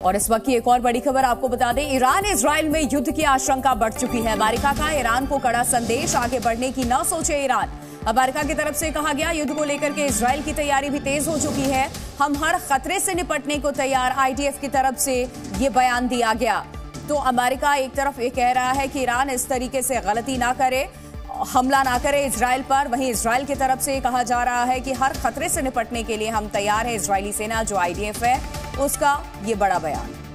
और इस वक्त की एक और बड़ी खबर आपको बता दें, ईरान इजराइल में युद्ध की आशंका बढ़ चुकी है। अमेरिका का ईरान को कड़ा संदेश, आगे बढ़ने की न सोचे ईरान। अमेरिका की तरफ से कहा गया, युद्ध को लेकर के इजराइल की तैयारी भी तेज हो चुकी है, हम हर खतरे से निपटने को तैयार। आईडीएफ की तरफ से ये बयान दिया गया। तो अमेरिका एक तरफ ये कह रहा है कि ईरान इस तरीके से गलती ना करे, हमला ना करे इजराइल पर, वहीं इजराइल की तरफ से कहा जा रहा है कि हर खतरे से निपटने के लिए हम तैयार हैं। इजरायली सेना जो आईडीएफ है उसका ये बड़ा बयान।